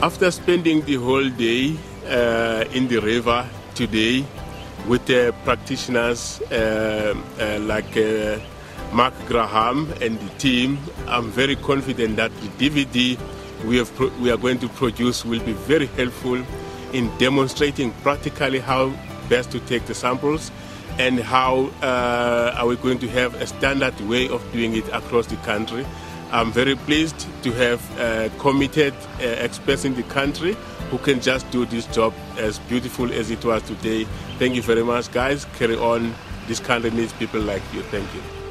After spending the whole day in the river today with practitioners like Mark Graham and the team, I'm very confident that the DVD we are going to produce will be very helpful in demonstrating practically how best to take the samples and how are we going to have a standard way of doing it across the country. I'm very pleased to have committed experts in the country who can just do this job as beautiful as it was today. Thank you very much, guys. Carry on. This country needs people like you. Thank you.